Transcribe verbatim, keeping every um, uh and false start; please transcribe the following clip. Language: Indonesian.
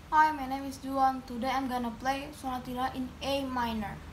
Hi, my name is Juan. Today I'm gonna play Sonatina in A minor.